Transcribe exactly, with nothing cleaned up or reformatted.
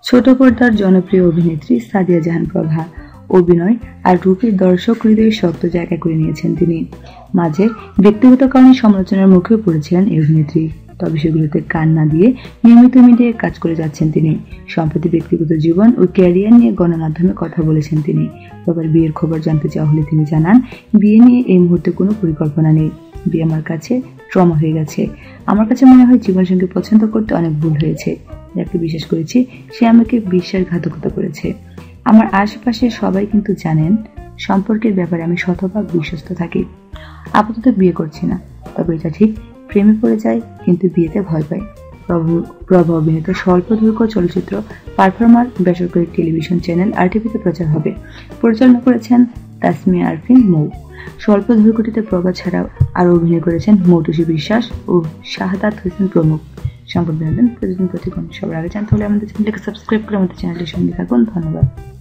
ছোট পর্দার জনপ্রিয় অভিনেত্রী সাদিয়া জাহান প্রভা অভিনয় আর রূপে দর্শক হৃদয়ে শক্ত জায়গা করে নিয়েছেন তিনি। মাঝে ব্যক্তিগত কারণে সমালোচনার মুখেও পড়েছিলেন এই অভিনেত্রী, তবে সেগুলোতে কান না দিয়ে নিয়মিত মিডিয়ায় কাজ করে যাচ্ছেন তিনি। সম্প্রতি ব্যক্তিগত জীবন ও ক্যারিয়ার নিয়ে গণমাধ্যমে কথা বলেছেন তিনি। তবে বিয়ের খবর জানতে চাওয়া হলে তিনি জানান, বিয়ে নিয়ে এই মুহূর্তে কোনো পরিকল্পনা নেই। বিয়ে আমার কাছে ট্রমা হয়ে গেছে। আমার কাছে মনে হয় জীবনসঙ্গী পছন্দ করতে অনেক ভুল হয়েছে। যাকে বিশ্বাস করেছি সে আমাকে বিশ্বাসঘাতকতা করেছে। আমার আশেপাশে সবাই কিন্তু জানেন সম্পর্কের ব্যাপারে আমি শতভাগ বিশ্বস্ত থাকি। আপাতত বিয়ে করছি না, তবে এটা ঠিক প্রেমে পড়ে যায় কিন্তু বিয়েতে ভয় পাই। প্রভু প্রভা অভিনীত স্বল্প দৈর্ঘ্য চলচ্চিত্র পারফর্মার বেসরকারি টেলিভিশন চ্যানেল আর টিভিতে প্রচার হবে। পরিচালনা করেছেন তাসমিয়া আরফিন মৌ। স্বল্প দৈর্ঘ্যটিতে প্রভা ছাড়াও আরও অভিনয় করেছেন মৌটুসী বিশ্বাস ও শাহাদাত হোসেন প্রমুখ। সংবাদ বিনোদন প্রতিদিন প্রতিক্ষণ সবার আগে জানতে হলে আমাদের চ্যানেলটিকে সাবস্ক্রাইব করে আমাদের চ্যানেলটির সঙ্গে থাকুন। ধন্যবাদ।